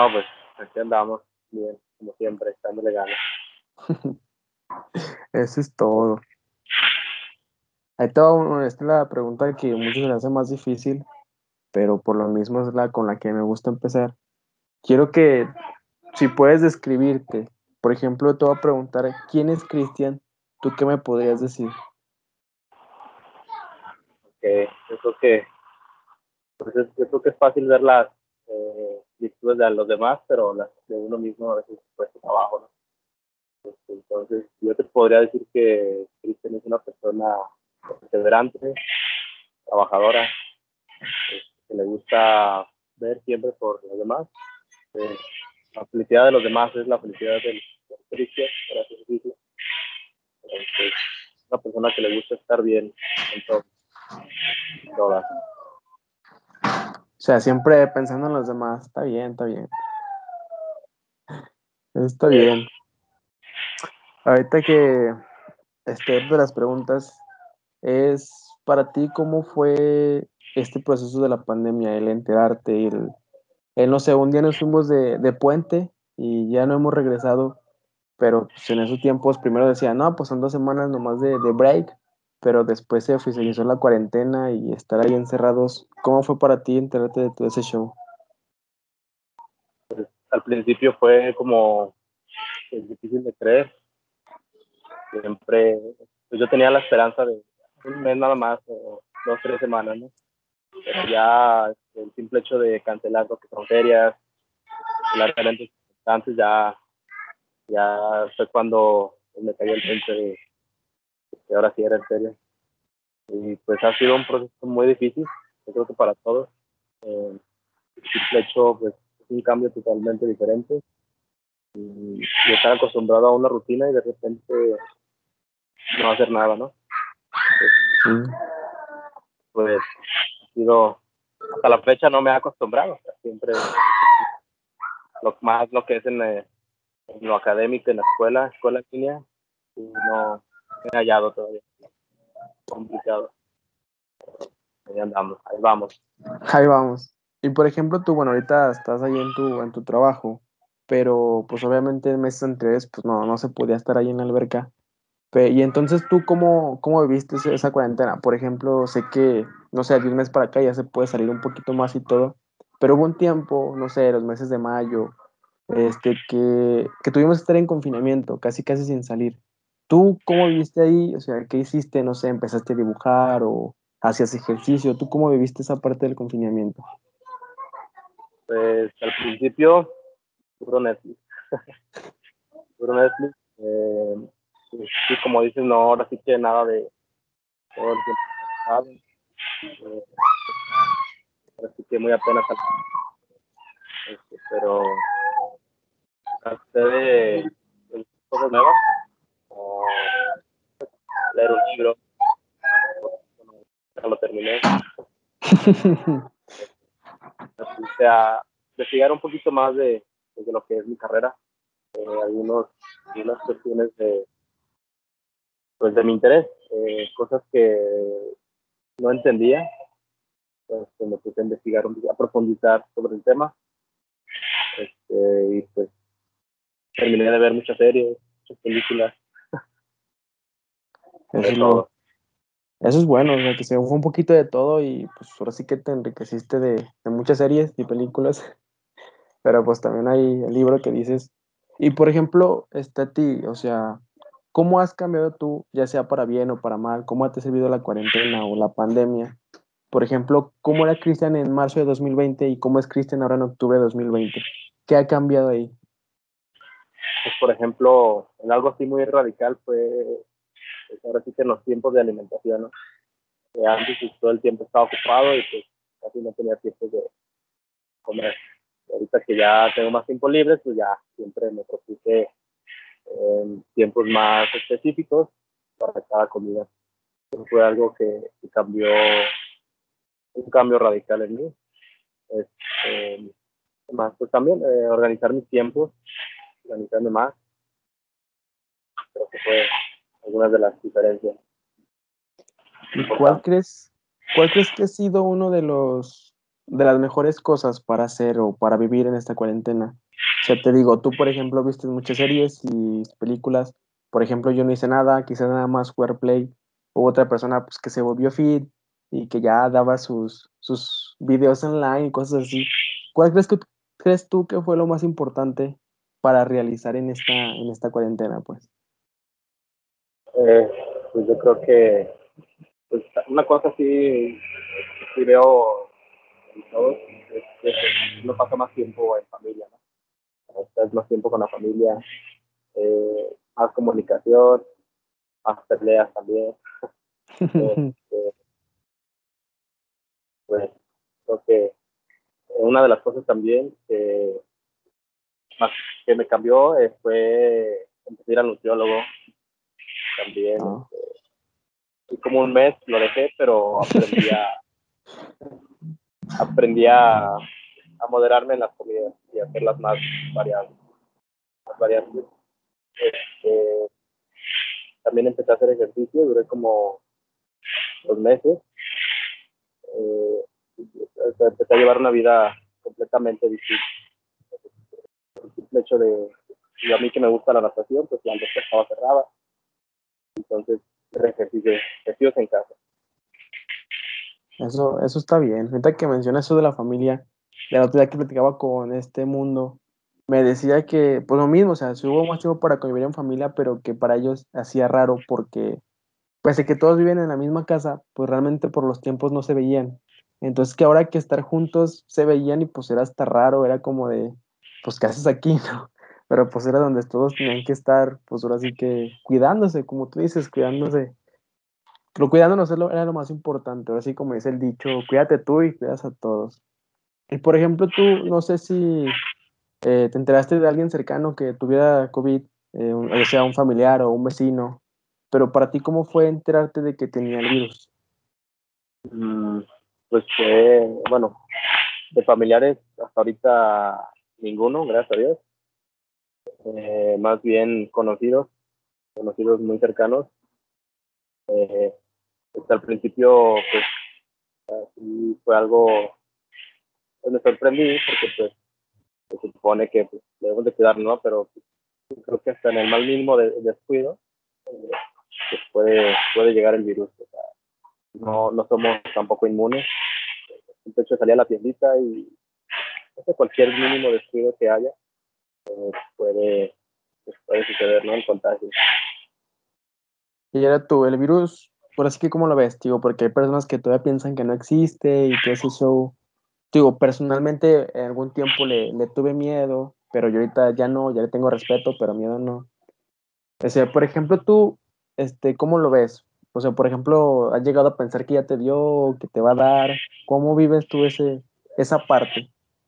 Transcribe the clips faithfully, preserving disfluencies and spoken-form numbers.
No, pues aquí andamos bien, como siempre, dándole ganas. Eso es todo. Ahí te va esta es la pregunta que a muchos se les hace más difícil, pero por lo mismo es la con la que me gusta empezar. Quiero que, si puedes describirte, por ejemplo, te voy a preguntar, ¿quién es Cristian? ¿Tú qué me podrías decir? Que yo creo que, pues es, yo creo que es fácil ver las eh, virtudes de los demás, pero las de uno mismo a veces cuesta trabajo, ¿no? Este, entonces, yo te podría decir que Cristian es una persona perseverante, trabajadora, este, que le gusta ver siempre por los demás. Eh, la felicidad de los demás es la felicidad del, del Cristian, por así decirlo. Entonces, una persona que le gusta estar bien en todo, en todas. O sea, siempre pensando en los demás. Está bien, está bien. Está Eh, bien. Ahorita que este, de las preguntas es para ti, ¿cómo fue este proceso de la pandemia, el enterarte, el, el no sé, un día nos fuimos de, de puente y ya no hemos regresado, pero pues, en esos tiempos primero decían, no, pues son dos semanas nomás de, de break, pero después se oficializó la cuarentena y estar ahí encerrados. ¿Cómo fue para ti enterarte de todo ese show? Al principio fue como es difícil de creer. Siempre, pues yo tenía la esperanza de un mes nada más, o dos, tres semanas, ¿no? Pero ya el simple hecho de cancelar lo que son ferias, cancelar eventos importantes, ya, ya fue cuando me cayó el veinte de que ahora sí era en serio. Y pues ha sido un proceso muy difícil, yo creo que para todos. Eh, el simple hecho, pues, es un cambio totalmente diferente. Y, y estar acostumbrado a una rutina y de repente no hacer nada, ¿no? Eh, Sí. pues ha sido, hasta la fecha no me he acostumbrado, o sea, siempre lo más lo que es en, eh, en lo académico, en la escuela, escuela en línea, y no me he hallado todavía, complicado, ahí andamos, ahí vamos. Ahí vamos. Y por ejemplo, tú, bueno, ahorita estás ahí en tu, en tu trabajo, pero pues obviamente en meses anteriores, pues no, no se podía estar ahí en la alberca. Pe- y entonces tú, ¿cómo, cómo viviste ese- esa cuarentena? Por ejemplo, sé que, no sé, de un mes para acá ya se puede salir un poquito más y todo, pero hubo un tiempo, no sé, los meses de mayo, este, que, que tuvimos que estar en confinamiento, casi casi sin salir. ¿Tú cómo viviste ahí? O sea, ¿qué hiciste? No sé, ¿empezaste a dibujar o hacías ejercicio? ¿Tú cómo viviste esa parte del confinamiento? Pues al principio, puro Netflix, puro Netflix, eh, pues, sí, como dices, no, ahora sí que nada de todo el tiempo, eh, ahora sí que muy apenas, este, pero traté de, de cosas nuevas, como leer un libro, ya lo terminé, me puse a investigar un poquito más de, de lo que es mi carrera, eh, algunos, algunas cuestiones de, pues de mi interés, eh, cosas que no entendía, pues me puse a investigar, a profundizar sobre el tema, este, y pues terminé de ver muchas series, muchas películas, Eso de es lo, todo. eso es bueno, o sea, que se fue un poquito de todo y pues ahora sí que te enriqueciste de, de muchas series y películas, pero pues también hay el libro que dices. Y por ejemplo, está a ti, o sea, ¿cómo has cambiado tú, ya sea para bien o para mal? ¿Cómo te ha servido la cuarentena o la pandemia? Por ejemplo, ¿cómo era Cristian en marzo de dos mil veinte y cómo es Cristian ahora en octubre de dos mil veinte? ¿Qué ha cambiado ahí? Pues, por ejemplo, en algo así muy radical fue, pues, ahora sí que en los tiempos de alimentación, ¿no? Que antes pues, todo el tiempo estaba ocupado y pues casi no tenía tiempo de comer. Y ahorita que ya tengo más tiempo libre, pues ya siempre me propuse eh, tiempos más específicos para cada comida. Eso fue algo que, que cambió, un cambio radical en mí. Este, más, pues también eh, organizar mis tiempos, organizarme más, creo que fue algunas de las diferencias ¿Y cuál importantes. crees, cuál crees que ha sido uno de los, de las mejores cosas para hacer o para vivir en esta cuarentena. O sea, te digo, tú, por ejemplo, viste muchas series y películas. Por ejemplo, yo no hice nada, quizás nada más jugar Play. Hubo otra persona pues, que se volvió fit y que ya daba sus, sus videos online y cosas así. ¿Cuál crees que crees tú que fue lo más importante para realizar en esta, en esta cuarentena, pues? Eh, pues yo creo que pues, una cosa sí, sí veo en todos es que uno pasa más tiempo en familia, ¿no? Estás más tiempo con la familia, eh, más comunicación, más peleas también. Este, pues creo que una de las cosas también que, más, que me cambió eh, fue empezar a ir al nutriólogo también. Ah. Este, y como un mes lo dejé, pero aprendí a, aprendí a, a moderarme en las comidas y hacerlas más variadas. Más variadas. Este, también empecé a hacer ejercicio, duré como dos meses. Eh, empecé a llevar una vida completamente distinta. El simple hecho de, y a mí que me gusta la natación, pues la alberca estaba cerrada, entonces hacer ejercicio, ejercicios en casa. Eso, eso está bien. Ahorita que mencionas eso de la familia, de la otra día que platicaba con este mundo, me decía que, pues lo mismo, o sea, si hubo más tiempo para convivir en familia, pero que para ellos hacía raro porque, pues de que todos viven en la misma casa, pues realmente por los tiempos no se veían. Entonces que ahora que estar juntos se veían y pues era hasta raro, era como de, pues ¿qué haces aquí, no? Pero pues era donde todos tenían que estar, pues ahora sí que cuidándose, como tú dices, cuidándose. Pero cuidándonos es lo- era lo más importante, ahora sí como dice el dicho, cuídate tú y cuidas a todos. Y por ejemplo, tú, no sé si eh, te enteraste de alguien cercano que tuviera COVID, eh, un- o sea, un familiar o un vecino, pero para ti, ¿cómo fue enterarte de que tenía el virus? Mm, pues fue, bueno, de familiares hasta ahorita ninguno, gracias a Dios. Eh, más bien conocidos, conocidos muy cercanos. Eh, pues al principio, pues sí fue algo, pues me sorprendí porque pues se supone que pues, debemos de cuidarnos, ¿no? Pero pues, creo que hasta en el mal mínimo de, de descuido eh, pues puede, puede llegar el virus. O sea, no, no somos tampoco inmunes. De hecho, salía a la tiendita y no sé, cualquier mínimo descuido que haya eh, puede, pues, puede suceder, ¿no? El contagio. Y era tú, el virus, por así que ¿cómo lo ves, tío? Porque hay personas que todavía piensan que no existe y todo ese show. Digo, personalmente en algún tiempo le, le tuve miedo, pero yo ahorita ya no, ya le tengo respeto, pero miedo no. O sea, por ejemplo, tú, este, ¿cómo lo ves? O sea, por ejemplo, ¿has llegado a pensar que ya te dio, que te va a dar? ¿Cómo vives tú ese, esa parte?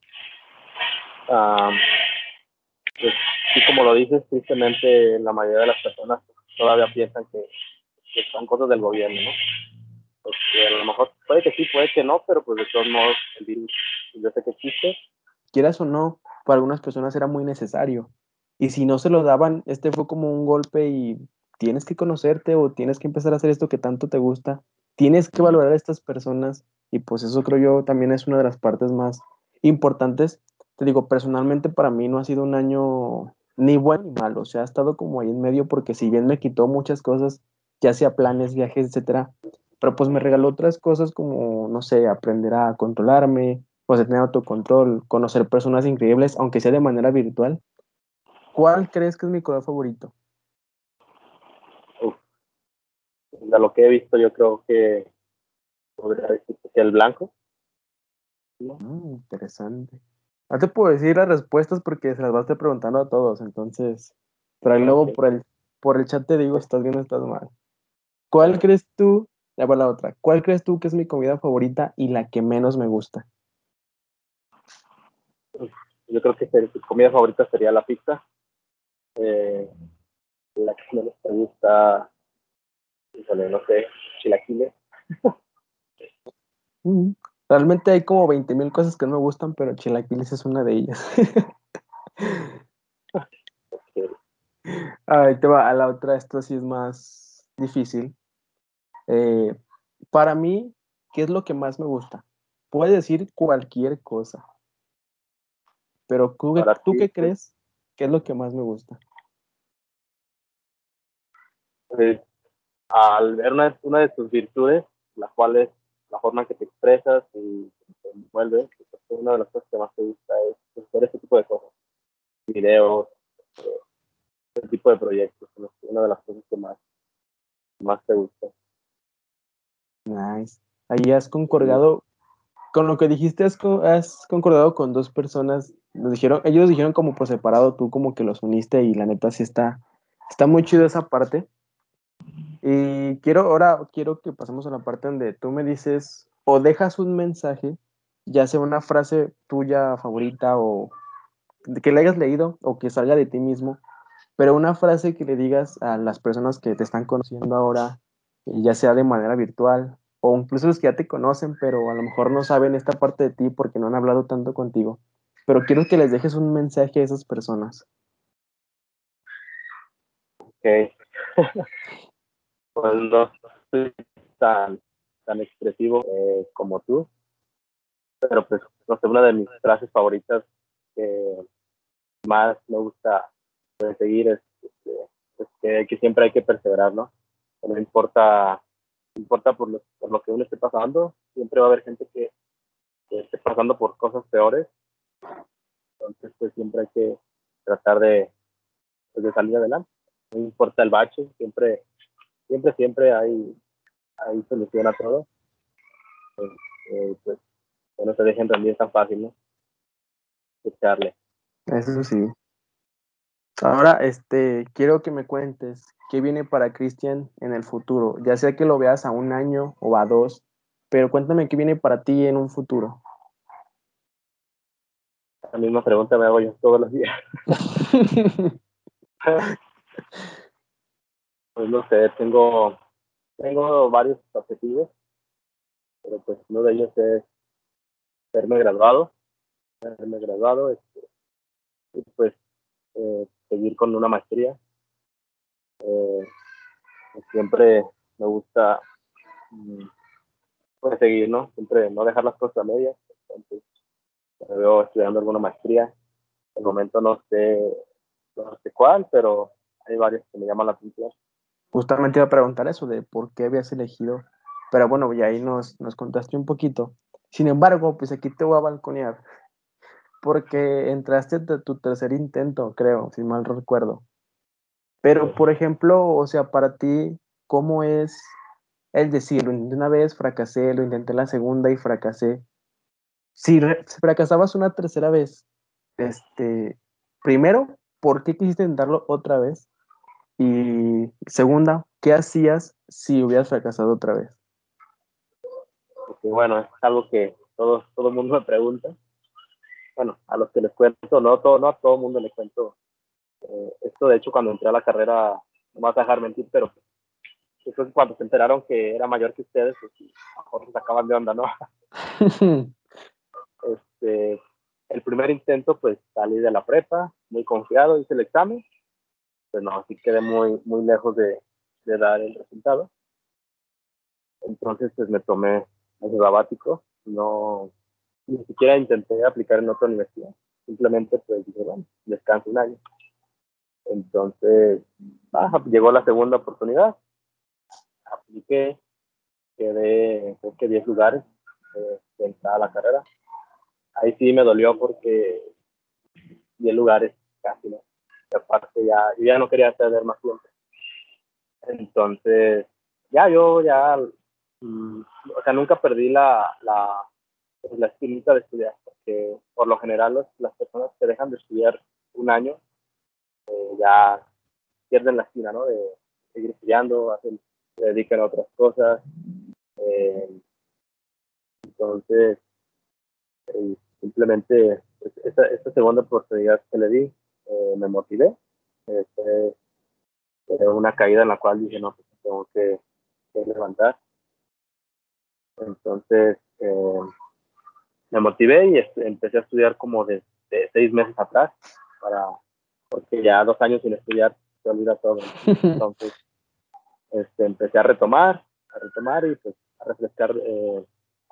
Um, pues, sí, como lo dices, tristemente la mayoría de las personas todavía piensan que, que son cosas del gobierno, ¿no? Pues, que a lo mejor puede que sí, puede que no, pero pues de todos modos el virus yo sé que existe. Quieras o no, para algunas personas era muy necesario. Y si no se lo daban, este fue como un golpe y tienes que conocerte o tienes que empezar a hacer esto que tanto te gusta. Tienes que valorar a estas personas y pues eso creo yo también es una de las partes más importantes. Te digo, personalmente para mí no ha sido un año ni bueno ni malo, o sea, ha estado como ahí en medio porque si bien me quitó muchas cosas, ya sea planes, viajes, etcétera, pero pues me regaló otras cosas como, no sé, aprender a controlarme, pues de tener autocontrol, conocer personas increíbles, aunque sea de manera virtual. ¿Cuál crees que es mi color favorito? Uf, de lo que he visto, yo creo que podría decir que el blanco, ¿no? Mm, interesante. No te puedo decir las respuestas porque se las vas a estar preguntando a todos, entonces, pero ahí luego Okay. por el, por el chat te digo, estás bien o estás mal. ¿Cuál crees tú? Ya va la otra. ¿Cuál crees tú que es mi comida favorita y la que menos me gusta? Yo creo que su comida favorita sería la pizza. Eh, la que menos me gusta, híjole, no sé, chilaquiles. Mm, realmente hay como veinte mil cosas que no me gustan, pero chilaquiles es una de ellas. Que, Ahí te va a la otra, esto sí es más difícil. Eh, para mí, ¿qué es lo que más me gusta? puedes decir cualquier cosa, pero ¿tú, Ahora tú sí, qué pues, crees que es lo que más me gusta? pues, al ver una, una de tus virtudes, la cual es la forma en que te expresas y te envuelves, pues, una de las cosas que más te gusta es pues, hacer ese tipo de cosas, videos, eh, ese tipo de proyectos, ¿no? Una de las cosas que más, más te gusta. Nice. Ahí has Y, concordado con lo que dijiste, has, co- has concordado con dos personas. Nos dijeron, ellos dijeron como por separado, tú como que los uniste y la neta sí está, está muy chido esa parte. Y quiero, ahora quiero que pasemos a la parte donde tú me dices o dejas un mensaje, ya sea una frase tuya favorita o que le hayas leído o que salga de ti mismo, pero una frase que le digas a las personas que te están conociendo ahora, ya sea de manera virtual o incluso los que ya te conocen, pero a lo mejor no saben esta parte de ti porque no han hablado tanto contigo. Pero quiero que les dejes un mensaje a esas personas. ok, pues no soy tan, tan expresivo eh, como tú, pero pues no sé, una de mis frases favoritas que más me gusta pues, seguir es, este, es que, que siempre hay que perseverar, ¿no? No importa, no importa por lo, por lo que uno esté pasando, siempre va a haber gente que, que esté pasando por cosas peores, entonces pues siempre hay que tratar de, pues, de salir adelante. No importa el bache, siempre, siempre, siempre hay, hay solución a todo. Eh, eh, pues que no se dejen rendir tan fácil, ¿no? Echarle. Eso sí. Ahora, este, quiero que me cuentes qué viene para Cristian en el futuro, ya sea que lo veas a un año o a dos, pero cuéntame qué viene para ti en un futuro. La misma pregunta me hago yo todos los días. Pues no sé, tengo, tengo varios objetivos, pero pues uno de ellos es verme graduado, verme graduado este, y pues eh, seguir con una maestría. Eh, pues, siempre me gusta mm, pues, seguir, ¿no? Siempre no dejar las cosas a medias. Entonces, me veo estudiando alguna maestría. De momento no sé, no sé cuál, pero hay varias que me llaman la atención. Justamente iba a preguntar eso de por qué habías elegido, pero bueno, ya ahí nos, nos contaste un poquito. Sin embargo, pues aquí te voy a balconear, porque entraste a tu tercer intento, creo, si mal no recuerdo. Pero, por ejemplo, o sea, para ti, ¿cómo es el decir, lo intenté una vez, fracasé, lo intenté la segunda y fracasé? Si re- si fracasabas una tercera vez, este, primero, ¿por qué quisiste intentarlo otra vez? Y segunda, ¿qué hacías si hubieras fracasado otra vez? Porque bueno, es algo que todo, todo el mundo me pregunta. Bueno, a los que les cuento, no, todo, no a todo el mundo les cuento. Eh, esto, de hecho, cuando entré a la carrera, no me vas a dejar mentir, pero eso es cuando se enteraron que era mayor que ustedes, pues sí, a lo mejor se sacaban de onda, ¿no? Este, el primer intento, pues salí de la prepa, muy confiado, hice el examen, pues no, así quedé muy, muy lejos de, de dar el resultado. Entonces, pues me tomé el sabático, no, ni siquiera intenté aplicar en otra universidad, simplemente pues dije, bueno, descanso un año. Entonces, ah, llegó la segunda oportunidad, apliqué, quedé, creo que diez lugares eh, de entrada a la carrera. Ahí sí me dolió porque diez lugares casi, ¿no? Y aparte ya, yo ya no quería perder más tiempo. Entonces, ya yo ya, mm, o sea, nunca perdí la, la, pues, la espinita de estudiar, porque por lo general los, las personas que dejan de estudiar un año eh, ya pierden la espina, ¿no? De seguir estudiando, hacen, se dedican a otras cosas. Eh, entonces, eh, simplemente pues, esta, esta, segunda oportunidad que le di, eh, me motivé. Eh, fue, fue una caída en la cual dije, no, pues tengo que, que levantar. Entonces, eh, me motivé y este, empecé a estudiar como de, de, seis meses atrás, para, porque ya dos años sin estudiar se olvida todo. Entonces, este, empecé a retomar, a retomar y pues a refrescar, eh,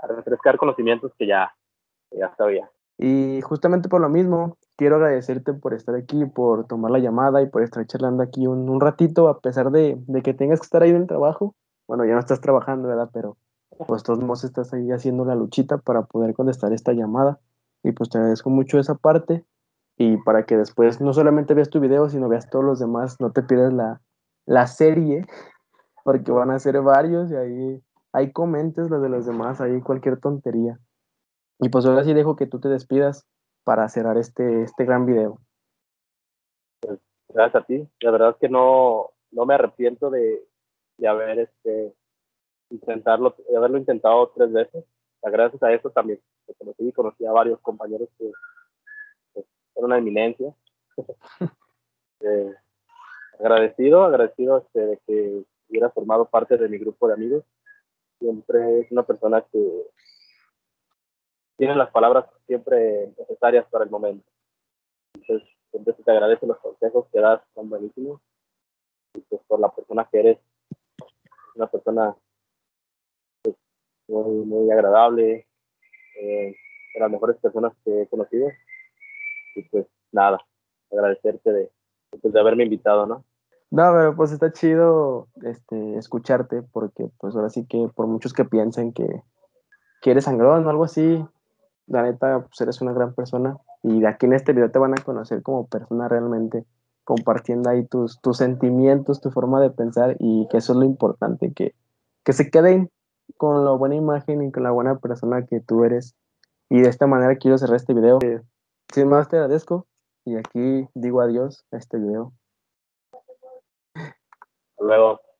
a refrescar conocimientos que ya, que ya sabía. Y justamente por lo mismo, quiero agradecerte por estar aquí, por tomar la llamada y por estar charlando aquí un, un ratito, a pesar de, de que tengas que estar ahí en el trabajo. Bueno, ya no estás trabajando, ¿verdad? Pero pues de todos modos estás ahí haciendo la luchita para poder contestar esta llamada. Y pues te agradezco mucho esa parte. Y para que después no solamente veas tu video, sino veas todos los demás, no te pierdas la, la serie, porque van a ser varios y ahí, ahí comentes los de los demás, ahí cualquier tontería. Y pues ahora sí dejo que tú te despidas para cerrar este, este gran video. Gracias a ti. La verdad es que no, no me arrepiento de, de haber este, intentarlo, de haberlo intentado tres veces. O sea, gracias a eso también te conocí, conocí a varios compañeros que pues, eran una eminencia. eh, agradecido, agradecido este, de que hubiera formado parte de mi grupo de amigos. Siempre es una persona que tiene las palabras siempre necesarias para el momento. Entonces, siempre se te agradece los consejos que das, son buenísimos. Y pues por la persona que eres, una persona muy, muy agradable, eh, de las mejores personas que he conocido. Y pues nada, agradecerte de, pues, de haberme invitado, ¿no? No, pero pues está chido este, escucharte, porque pues ahora sí que por muchos que piensen que, que eres sangrón o algo así, la neta, pues eres una gran persona. Y de aquí en este video te van a conocer como persona realmente, compartiendo ahí tus, tus sentimientos, tu forma de pensar, y que eso es lo importante, que, que se queden con la buena imagen y con la buena persona que tú eres. Y de esta manera quiero cerrar este video. Sin más, te agradezco y aquí digo adiós a este video. Hasta luego.